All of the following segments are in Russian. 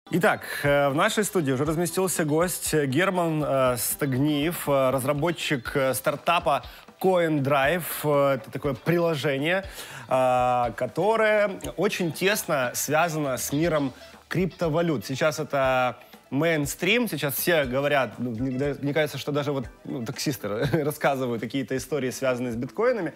Итак, в нашей студии уже разместился гость Герман Стагниев, разработчик стартапа CoinDrive. Это такое приложение, которое очень тесно связано с миром криптовалют. Сейчас это мейнстрим, сейчас все говорят, мне кажется, что даже таксисты рассказывают какие-то истории, связанные с биткоинами.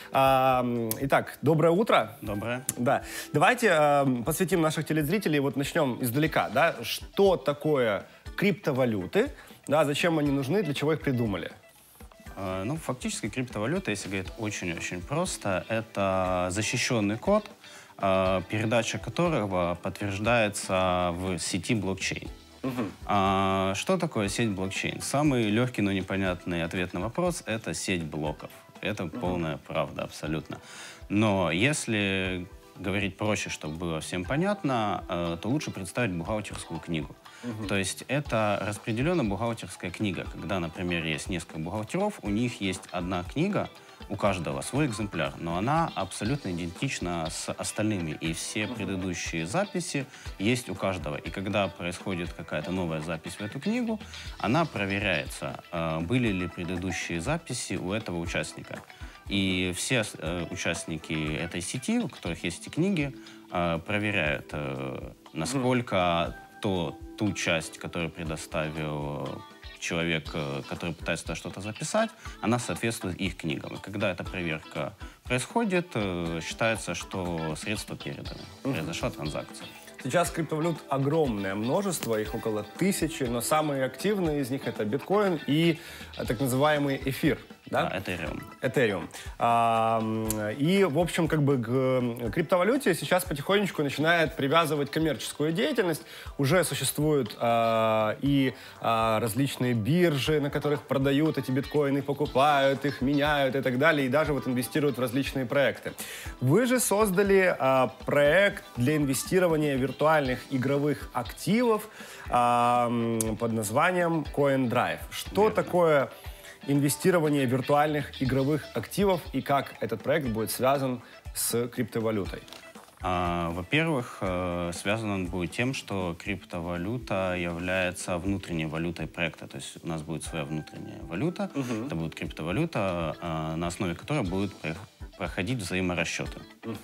Итак, доброе утро. Доброе. Да. Давайте посвятим наших телезрителей, начнем издалека, да, что такое криптовалюты, да, зачем они нужны, для чего их придумали? Фактически криптовалюта, если говорить очень-очень просто, это защищенный код, передача которого подтверждается в сети блокчейн. Что такое сеть блокчейн? Самый легкий, но непонятный ответ на вопрос – это сеть блоков. Это полная правда, абсолютно. Но если говорить проще, чтобы было всем понятно, то лучше представить бухгалтерскую книгу. То есть это распределенная бухгалтерская книга. Когда, например, есть несколько бухгалтеров, у них есть одна книга, у каждого свой экземпляр, но она абсолютно идентична с остальными. И все предыдущие записи есть у каждого. И когда происходит какая-то новая запись в эту книгу, она проверяется, были ли предыдущие записи у этого участника. И все участники этой сети, у которых есть эти книги, проверяют, насколько ту часть, которую предоставил человек, который пытается что-то записать, она соответствует их книгам. И когда эта проверка происходит, считается, что средства переданы. Произошла транзакция. Сейчас криптовалют огромное множество, их около 1000, но самые активные из них это биткоин и так называемый эфир. Да? Ethereum. Ethereum. И, в общем, к криптовалюте сейчас потихонечку начинает привязывать коммерческую деятельность. Уже существуют различные биржи, на которых продают эти биткоины, покупают их, меняют и так далее, и даже инвестируют в различные проекты. Вы же создали проект для инвестирования в виртуальных игровых активов под названием CoinDrive. Что такое инвестирование виртуальных игровых активов и как этот проект будет связан с криптовалютой? Во-первых, связан он будет тем, что криптовалюта является внутренней валютой проекта. То есть у нас будет своя внутренняя валюта. Это будет криптовалюта, на основе которой будут проходить взаиморасчеты.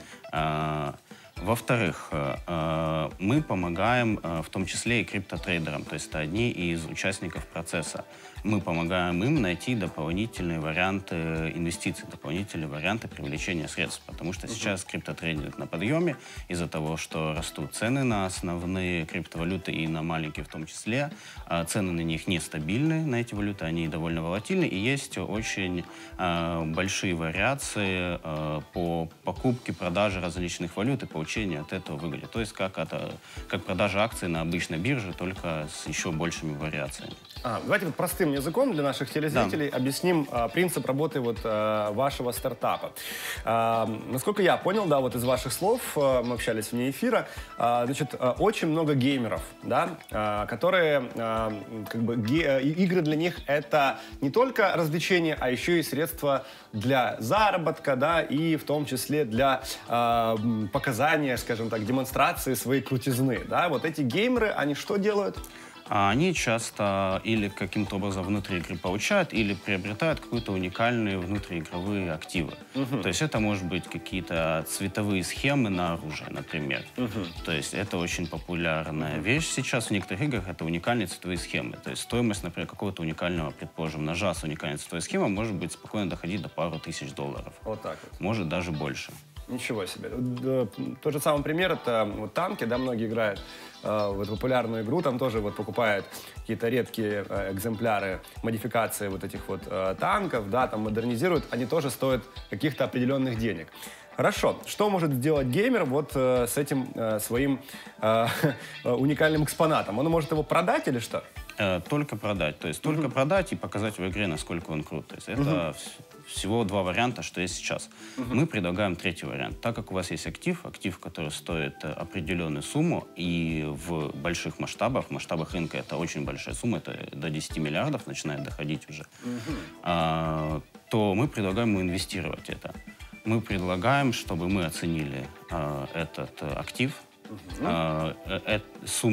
Во-вторых, мы помогаем в том числе и криптотрейдерам, то есть это одни из участников процесса. Мы помогаем им найти дополнительные варианты инвестиций, дополнительные варианты привлечения средств, потому что сейчас криптотрейдинг на подъеме из-за того, что растут цены на основные криптовалюты и на маленькие в том числе. Цены на них нестабильны, на эти валюты, они довольно волатильны, и есть очень большие вариации по покупке, продаже различных валют и получению от этого выгоды. То есть как продажа акций на обычной бирже, только с еще большими вариациями. Давайте простым языком для наших телезрителей объясним принцип работы вашего стартапа. Насколько я понял, из ваших слов, мы общались вне эфира, очень много геймеров, да, которые, игры для них это не только развлечение, а еще и средство для заработка, да, и в том числе для показания, скажем так, демонстрации своей крутизны, да. Вот эти геймеры, они что делают? Они часто или каким-то образом внутри игры получают, или приобретают какие-то уникальные внутриигровые активы. То есть это может быть какие-то цветовые схемы на оружие, например. То есть это очень популярная вещь сейчас в некоторых играх, это уникальные цветовые схемы. То есть стоимость, например, какого-то уникального, предположим, ножа с уникальной цветовой схемой может быть спокойно доходить до пару тысяч долларов. Вот так вот. Может даже больше. Ничего себе. Тот же самый пример, это танки, да, многие играют в эту популярную игру, там тоже покупают какие-то редкие экземпляры, модификации этих танков, да, там модернизируют, они тоже стоят каких-то определенных денег. Хорошо. Что может сделать геймер с этим своим уникальным экспонатом? Он может его продать или что? Только продать. То есть только продать и показать в игре, насколько он крут. То есть это всего два варианта, что есть сейчас. Мы предлагаем третий вариант. Так как у вас есть актив, который стоит определенную сумму, и в больших масштабах, в масштабах рынка это очень большая сумма, это до 10 миллиардов начинает доходить уже, то мы предлагаем ему инвестировать это. Мы предлагаем, чтобы мы оценили этот актив, сумму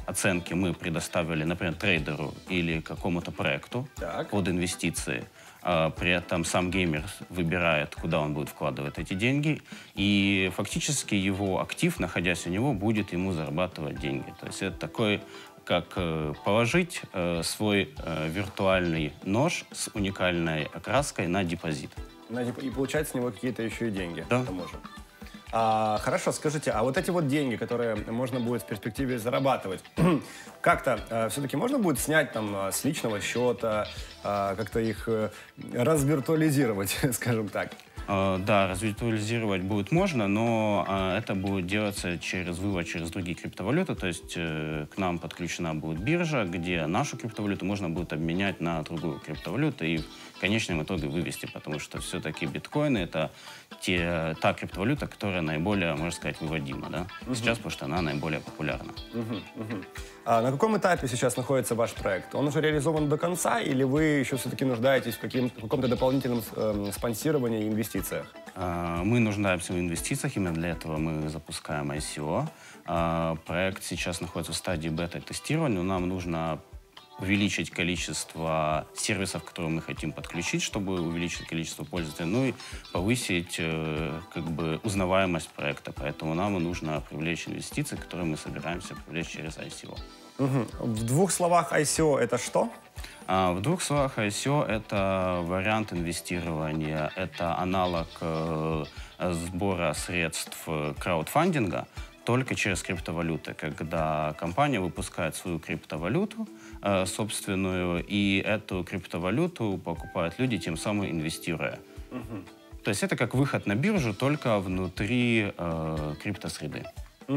оценки мы предоставили, например, трейдеру или какому-то проекту под инвестиции. При этом сам геймер выбирает, куда он будет вкладывать эти деньги, и фактически его актив, находясь у него, будет ему зарабатывать деньги. То есть это такой, как положить свой виртуальный нож с уникальной окраской на депозит. И получать с него какие-то еще и деньги. Да. К тому же. Хорошо, скажите, а вот эти вот деньги, которые можно будет в перспективе зарабатывать, как-то все-таки можно будет снять там с личного счета, как-то их развиртуализировать, скажем так? Да, развиртуализировать будет можно, но это будет делаться через вывод через другие криптовалюты. То есть к нам подключена будет биржа, где нашу криптовалюту можно будет обменять на другую криптовалюту и в конечном итоге вывести, потому что все-таки биткоины — это та криптовалюта, которая наиболее, можно сказать, выводима, да? Сейчас, потому что она наиболее популярна. А на каком этапе сейчас находится ваш проект? Он уже реализован до конца, или вы еще все-таки нуждаетесь в каком-то дополнительном спонсировании и инвестициях? Мы нуждаемся в инвестициях, именно для этого мы запускаем ICO. Проект сейчас находится в стадии бета-тестирования, но нам нужно увеличить количество сервисов, которые мы хотим подключить, чтобы увеличить количество пользователей, ну и повысить узнаваемость проекта. Поэтому нам нужно привлечь инвестиции, которые мы собираемся привлечь через ICO. В двух словах, ICO — это что? В двух словах, ICO — это вариант инвестирования, это аналог сбора средств краудфандинга, только через криптовалюты, когда компания выпускает свою криптовалюту собственную, и эту криптовалюту покупают люди, тем самым инвестируя. То есть это как выход на биржу, только внутри криптосреды.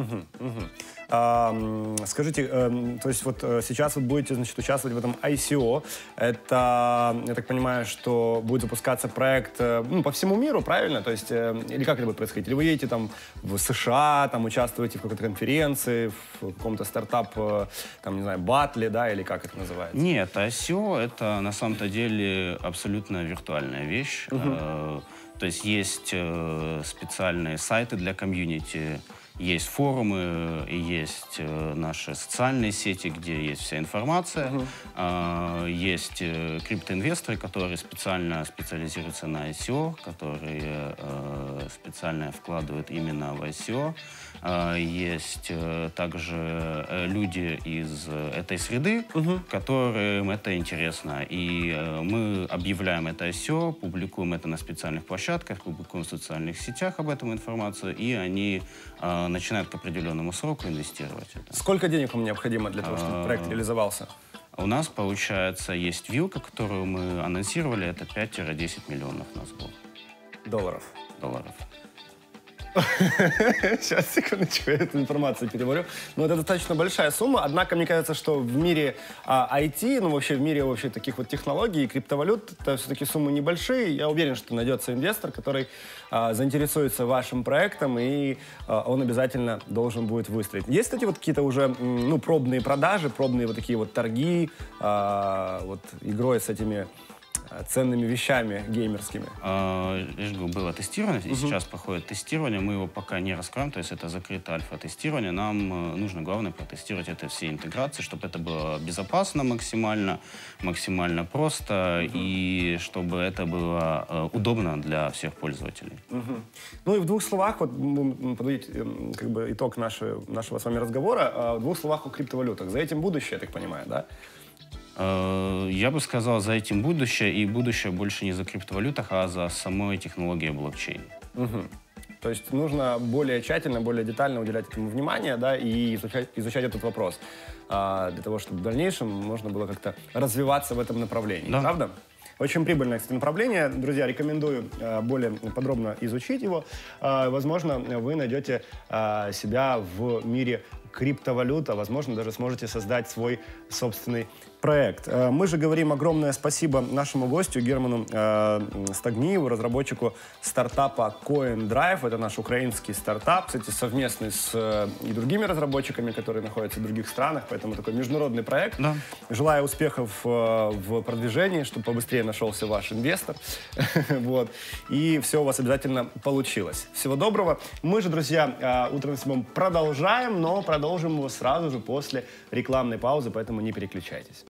Скажите, то есть вот сейчас вы будете, значит, участвовать в этом ICO. Это, я так понимаю, что будет запускаться проект по всему миру, правильно? То есть, или как это будет происходить? Или вы едете там в США, там участвуете в какой-то конференции, в каком-то стартап, там, не знаю, батле, да, или как это называется? Нет, ICO — это на самом-то деле абсолютно виртуальная вещь. То есть есть специальные сайты для комьюнити, есть форумы, есть наши социальные сети, где есть вся информация. Есть криптоинвесторы, которые специально специализируются на ICO, которые специально вкладывают именно в ICO. Есть также люди из этой среды, которым это интересно. И мы объявляем это ICO, публикуем это на специальных площадках, публикуем в социальных сетях об этом информацию, и они начинают к определенному сроку инвестировать это. Сколько денег вам необходимо для того, чтобы проект реализовался? У нас, получается, есть вилка, которую мы анонсировали, это 5-10 миллионов на сбор. Долларов. Сейчас, секундочку, я эту информацию переварю. Но это достаточно большая сумма. Однако, мне кажется, что в мире IT, вообще в мире таких вот технологий и криптовалют, это все-таки суммы небольшие. Я уверен, что найдется инвестор, который заинтересуется вашим проектом, и он обязательно должен будет выстрелить. Есть, кстати, вот какие-то уже пробные продажи, пробные вот такие вот торги, вот игрой с этими ценными вещами геймерскими? Было тестирование, и сейчас проходит тестирование. Мы его пока не раскроем, то есть это закрытое альфа-тестирование. Нам нужно, главное, протестировать это все интеграции, чтобы это было безопасно максимально просто, и чтобы это было удобно для всех пользователей. Ну и в двух словах, вот подводить итог нашего с вами разговора, в двух словах о криптовалютах. За этим будущее, я так понимаю, да? Я бы сказал, за этим будущее, и будущее больше не за криптовалютах, а за самой технологией блокчейн. То есть нужно более тщательно, более детально уделять этому внимание, да, и изучать этот вопрос, для того, чтобы в дальнейшем можно было как-то развиваться в этом направлении. Да. Правда? Очень прибыльное, кстати, направление. Друзья, рекомендую более подробно изучить его. Возможно, вы найдете себя в мире криптовалют, а возможно, даже сможете создать свой собственный проект. Мы же говорим огромное спасибо нашему гостю Герману Стагниеву, разработчику стартапа CoinDrive. Это наш украинский стартап, кстати, совместный с и другими разработчиками, которые находятся в других странах, поэтому такой международный проект. Да. Желаю успехов в продвижении, чтобы побыстрее нашелся ваш инвестор. Вот. И все у вас обязательно получилось. Всего доброго. Мы же, друзья, утром с вами продолжаем, но продолжаем продолжим его сразу же после рекламной паузы, поэтому не переключайтесь.